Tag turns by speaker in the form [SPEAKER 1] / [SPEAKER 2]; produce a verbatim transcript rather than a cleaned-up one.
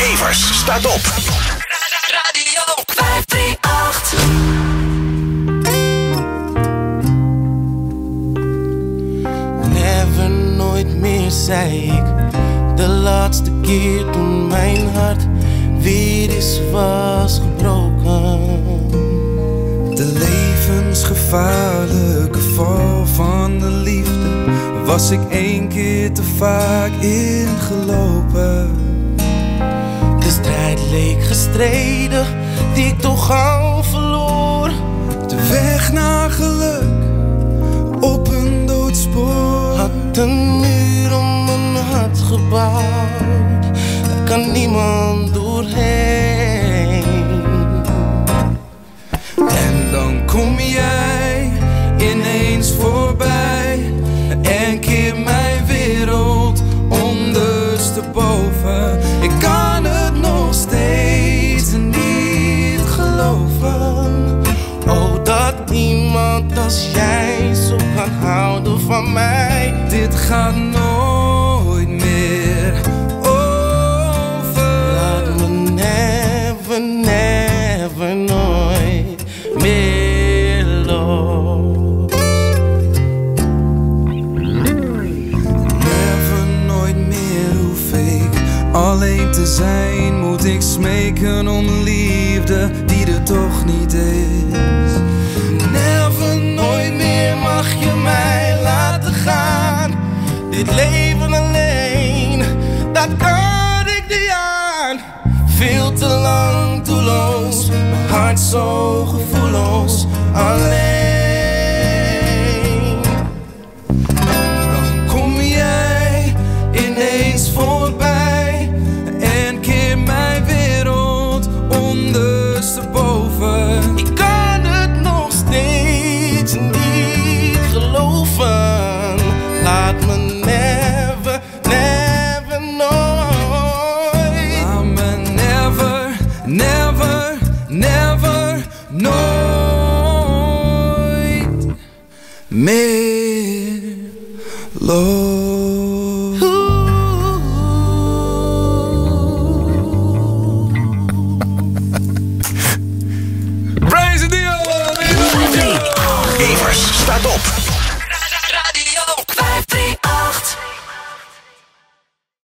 [SPEAKER 1] Evers staat op.
[SPEAKER 2] Radio vijf drie acht.
[SPEAKER 3] Never, nooit meer, zei ik. De laatste keer toen mijn hart weer eens was gebroken.
[SPEAKER 4] De levensgevaarlijke val van de liefde was ik één keer te vaak ingelopen.
[SPEAKER 3] De strijd leek gestreden, die ik toch al verloor.
[SPEAKER 4] De weg naar geluk op een doodspoor.
[SPEAKER 3] Had een muur om mijn hart gebouwd, daar kan niemand doorheen.
[SPEAKER 4] En dan kom jij ineens voorbij en keer mijn wereld ondersteboven. Ik kan het nog steeds niet geloven.
[SPEAKER 3] Oh, dat iemand als jij zo kan houden van mij.
[SPEAKER 4] Dit gaat nooit meer over.
[SPEAKER 3] Laat me never, never, nooit meer los.
[SPEAKER 4] Never, nooit meer hoef ik alleen te zijn. Moet ik smeken om liefde die er toch niet is.
[SPEAKER 3] Never, nooit meer mag je mij laten gaan. Dit leven alleen, dat kan ik niet aan. Veel te lang doelloos, mijn hart zo gevoelloos, alleen.
[SPEAKER 4] Dan kom jij ineens voorbij en keer mijn wereld ondersteboven.
[SPEAKER 3] Ik kan het nog steeds niet geloven. Laat me never, never, nooit.
[SPEAKER 4] Laat me never, never, never, nooit meer los.
[SPEAKER 1] Evers staat op.